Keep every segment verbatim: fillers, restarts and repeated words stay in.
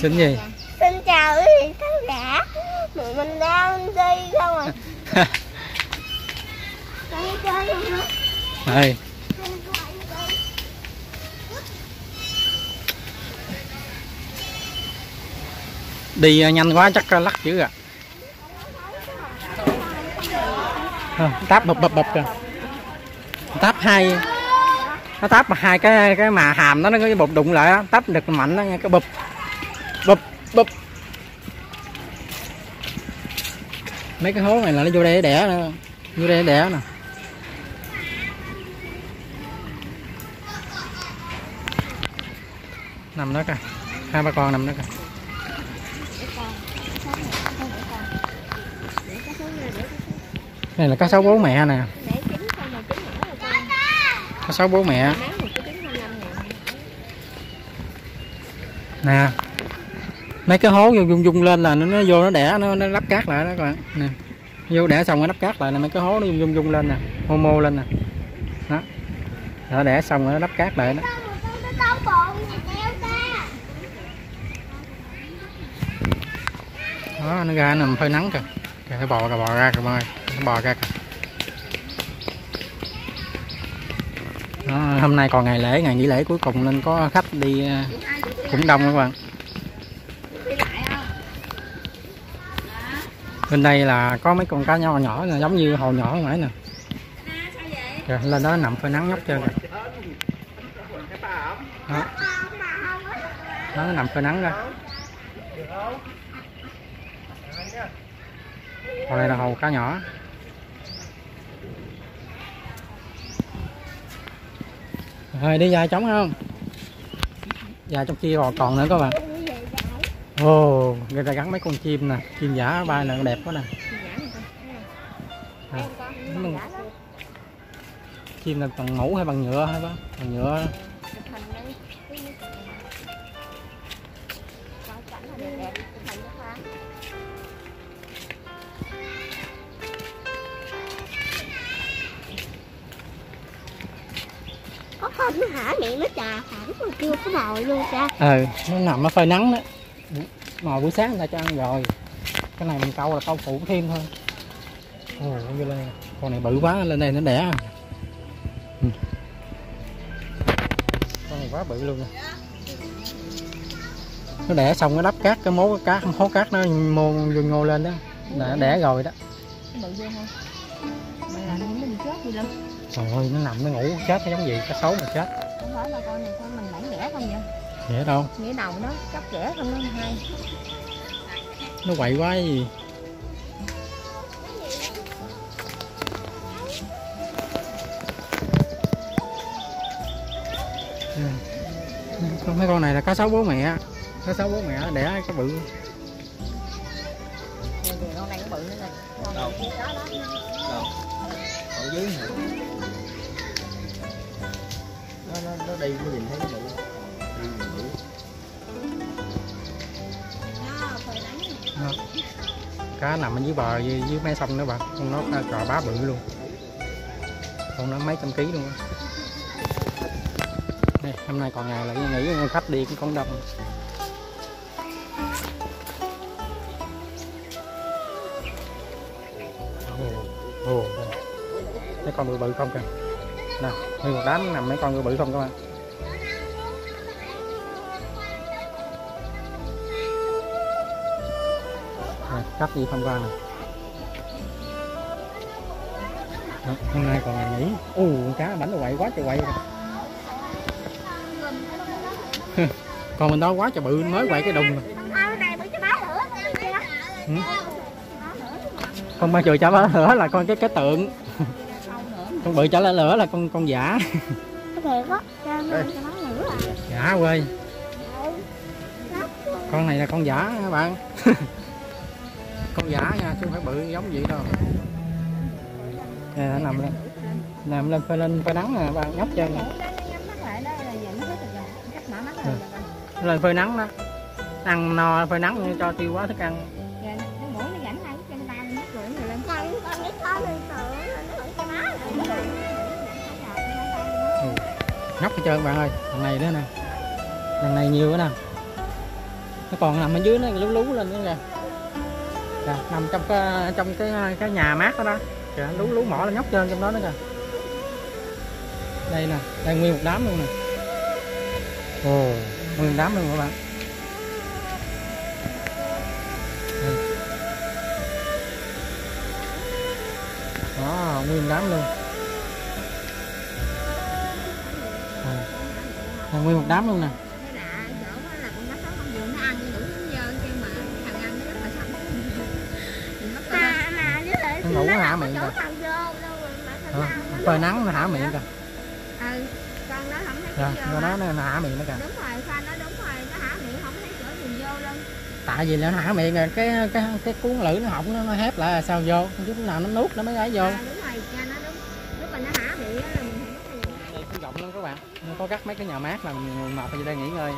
Xin gì? Xin chào quý vị khán giả. Tụi mình đang đi ra ngoài. Đang đi chơi luôn hả? Đây. Đi nhanh quá chắc lắc dữ à. Táp bập bập bập kìa. Táp hai nó táp hai cái cái mà hàm nó nó cái bụp đụng lại đó, táp được mạnh đó nghe cái bụp bụp bụp. Mấy cái hố này là nó vô đây để đẻ nữa, vô đây để đẻ nè. Nằm đó kìa, hai ba con nằm đó kìa. Này là cá sấu bố mẹ nè. Cá sấu bố mẹ. Nè. Mấy cái hố vô dung dung lên là nó, nó vô nó đẻ nó, nó lắp cát lại đó các bạn. Nè. Vô đẻ xong nó lắp cát lại là mấy cái hố nó dung dung dung lên nè, mô mô lên nè. Đó. Nó đẻ xong rồi nó lắp cát lại đó. Đó, nó ra nằm phơi nắng kìa. Kìa nó bò kìa, bò ra kìa ơi. Nó bò ra kìa. Đó, hôm nay còn ngày lễ, ngày nghỉ lễ cuối cùng nên có khách đi cũng đông các bạn. Bên đây là có mấy con cá nhỏ nhỏ là giống như hồ nhỏ nãy nè. Kìa, lên đó nằm phơi nắng nhóc trơn kìa. Đó. Nó nằm phơi nắng ra. Còn đây là hồ cá nhỏ. Rồi đi dài trống không? Dài trong kia còn còn nữa các bạn. Ồ, oh, người ta gắn mấy con chim nè, chim giả bay là đẹp quá nè. À, chim là bằng mũ hay bằng nhựa hay không? Bằng nhựa. Có con nó hả mẹ nó trà phẳng rồi kêu có mồi luôn cha. Ừ, nó nằm ở phơi nắng đó. Mồi buổi sáng người ta cho ăn rồi. Cái này mình câu là câu phụ thêm thôi. Ồ, vô lên. Con này bự quá lên đây nó đẻ. Ừ. Con này quá bự luôn nè. Nó đẻ xong nó đắp cát cái mố cá hố cát nó mô vô ngô lên đó. Đã đẻ rồi đó. Bự ghê không? Mày làm những mình chết gì luôn. Trời ơi, nó nằm nó ngủ chết hay giống gì, cá sấu mà chết. Không phải là con này con mình bản ghẻ không vậy? Ghẻ đâu? Nghĩa đầu nó cắt ghẻ không nó hay. Nó quậy quá gì. Ừ. Mấy con này là cá sấu bố mẹ. Cá sấu bố mẹ đẻ cái bự. Con này có bự nữa nè. Đâu? Đâu? Ở dưới hả? Nó, nó, nó đi nó nhìn thấy nó bự. Đi bự. Đó. Cá nằm ở dưới bờ dưới, dưới mé sông nữa bạn, con nó trò bá bự luôn, con nó mấy trăm ký luôn. Đây, hôm nay còn ngày là nghỉ khách đi cũng con đông. Ồ, ồ, mấy con bự bự không kìa, nào, nguyên một đám nằm mấy con bự bự không các bạn. Khách đi tham quan này. Đó, hôm nay còn ngày nghỉ. Ồ, cá bánh nó quậy quá trời quậy. Còn mình đó quá trời bự mới quậy cái đùng rồi. Ừ. Con ba trời chả bá lửa là con cái cái tượng. Con bự chả lá lửa là con con giả. Giả quê. Con này là con giả các bạn. Con giả nha, chứ không phải bự giống vậy đâu. Nè, nó nằm lên, nằm lên phơi lên phơi nắng nè, bạn nhóc chân nè. Lên phơi nắng đó, ăn no phơi nắng cho tiêu quá thức ăn. Ừ. Nhóc hết trơn bạn ơi, thằng này nữa nè, thằng này nhiều nữa nè. nó còn nằm ở dưới nó lú lú lên nữa kìa. Kìa, nằm trong cái trong cái cái nhà mát đó đó kìa, lú lú mỏ là nhóc trơn trong đó nữa kìa. Đây nè, đây nguyên một đám luôn nè. Ồ, nguyên một đám luôn các bạn. Đây. Đó, nguyên một đám luôn. À, đây, nguyên một đám luôn nè. Nó ngủ nó hả miệng kìa. Phơi nắng nó hả miệng kìa. Ừ, con nó không thấy Rồi, vô nó nó hả miệng nó kìa. Đúng rồi, Phan nó đúng rồi, nó hả miệng không thấy chỗ nhìn vô luôn. Tại vì nó hả miệng rồi cái cái cái cuốn lưỡi nó hỏng nó, nó hép lại là sao vô, chứ lúc nào nó nuốt nó mới ấy vô. À, đúng rồi, cha nó đúng. Lúc mà nó hả miệng á là mình thấy nó hay. Đây cũng rộng lắm các bạn. Nó có cắt mấy cái nhà mát là người mập ở đây nghỉ ngơi.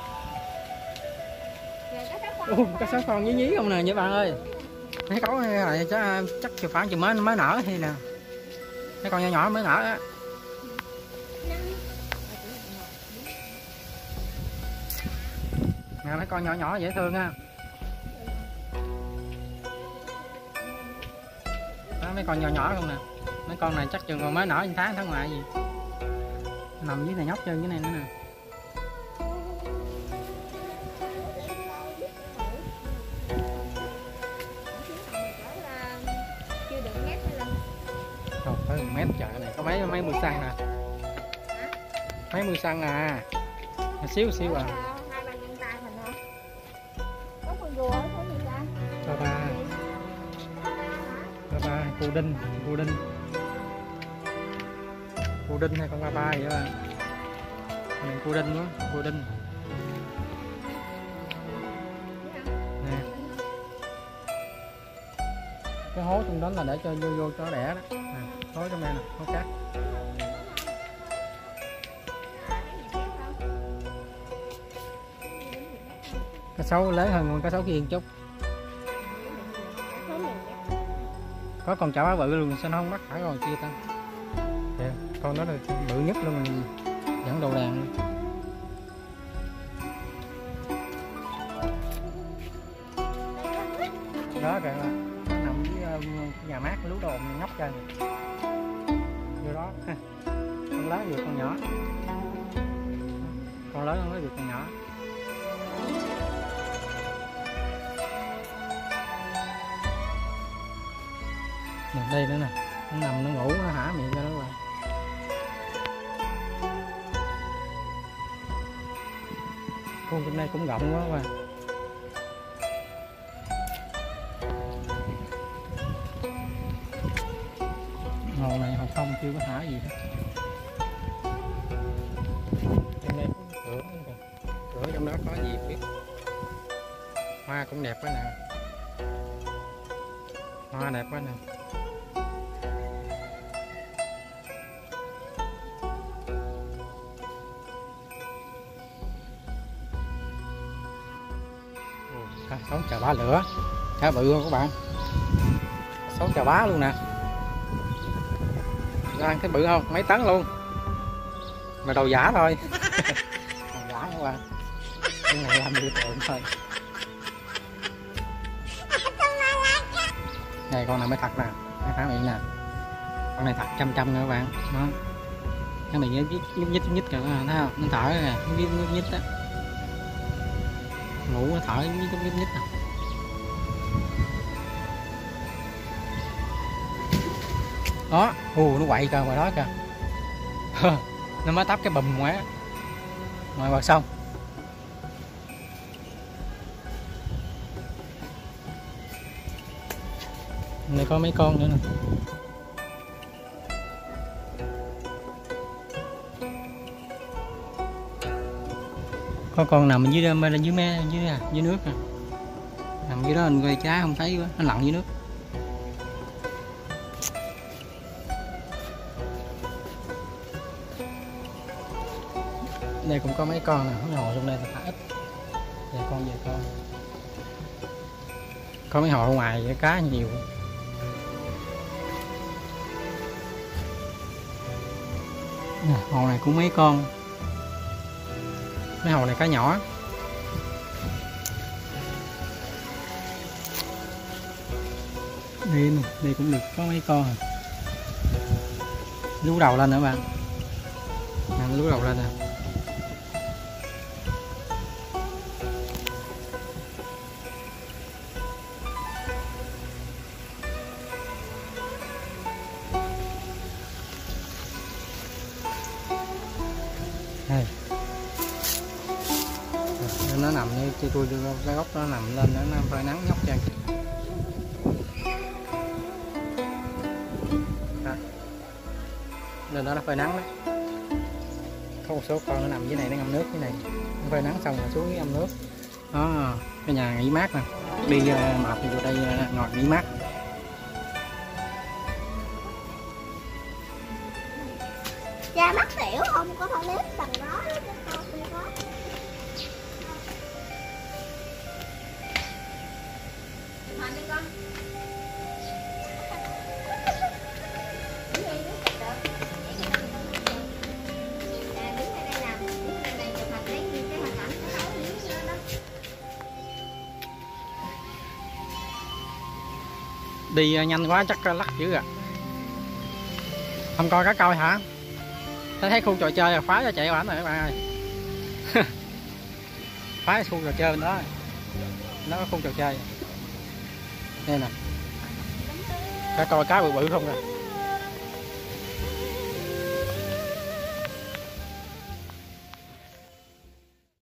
Ủa, cá sấu con nhí nhí không nè các bạn ơi. Mấy cấu này chắc chắc chừng khoảng chừng mới mới nở hay nè. Mấy con nhỏ nhỏ mới nở á. Nè mấy con nhỏ nhỏ dễ thương ha. Đó, mấy con nhỏ nhỏ không nè. Mấy con này chắc chừng còn mới nở tháng tháng ngoài gì. Nằm dưới này nhóc chân dưới này nữa nè. Trời ơi, mét chợ này có mấy mấy mươi xăng nè. Mấy mươi xăng à. Xíu xíu à. Hai ba nhân tay mình hả? Có con rùa ở chỗ gì ta? Ba ba. Ba ba, cô đinh, cô đinh. Cô đinh hay con ba ba vậy đó. Mình cô đinh quá, cô đinh. Nè. Cái hố trong đó là để cho vô vô cho đẻ đó. Nè, hố trong đây nè, hố cát. Cá sấu lớn hơn con cá sấu kia một chút. Có con chảo bự luôn, sao nó không bắt phải con kia ta? Kìa, con đó là bự nhất luôn, dẫn đầu đàn luôn. Đó kìa, nó nằm dưới uh, nhà mát lú đồn nhóc chơi. Vô đó, con lớn vượt con nhỏ. Con lớn nó vượt con nhỏ. Nè, đây nữa nè, nó nằm nó ngủ nó hả miệng ra đó rồi. Con trong đây cũng rộng quá mà. Hồ này hồ không chưa có thả gì hết. Trong đây có cửa kìa. Cửa trong đó có gì biết. Hoa cũng đẹp quá nè. Hoa đẹp quá nè. Sấu chà bá lửa khá bự không các bạn. Sấu chà bá luôn nè. Ăn thấy bự không? Mấy tấn luôn. Mà đầu giả thôi. Đầu giả các bạn. Cái này làm biểu tượng thôi. Đây con này mới thật nè. Cái phá miệng nè. Con này thật trăm trăm nữa các bạn. Đó. Cái miệng nó nhít nhít nhít kìa, thấy không? Nó thở nè, nó nhít nhít nhít đó. Ngủ nó thở nhít nhít nhít nè. Đó, ù nó quậy kìa ngoài đó kìa. Nó mới tắp cái bùm ngoài ngoài bờ sông. Này có mấy con nữa nè. Có con nằm dưới dưới dưới mé dưới dưới nước nè. Nằm dưới đó anh quay trái không thấy quá, nó lặn dưới nước. Đây cũng có mấy con nè, mấy hồ trong đây là ít. Về con về con. Có mấy hồ ở ngoài với cá nhiều. Nè, hồ này cũng mấy con. Mấy hồ này cá nhỏ. Đi nè, đi cũng được có mấy con à. Lú đầu lên nữa bạn. Nè, lú đầu lên nè. Đây. Nó nằm như tôi tôi cái gốc nó nằm lên nó phơi nắng nhóc cho. Nên đó là phơi nắng đó. Có một số con nó nằm dưới này nó ngâm nước dưới này, nó phơi nắng xong rồi xuống ngâm nước đó. Cái nhà nghỉ mát nè, đi mệt thì vô đây ngồi nghỉ mát. Cha mắc tiểu không có phải nếp bằng đó cho con đi có. Hoàn đi con. Đi nhanh quá chắc lắc dữ à. Không coi cá coi hả? Thấy thấy khu trò chơi là phá cho chạy qua ảnh rồi các bạn ơi. Phá khu trò chơi bên đó. Nó có khu trò chơi. Đây nè. Cá coi cá bự bự không rồi.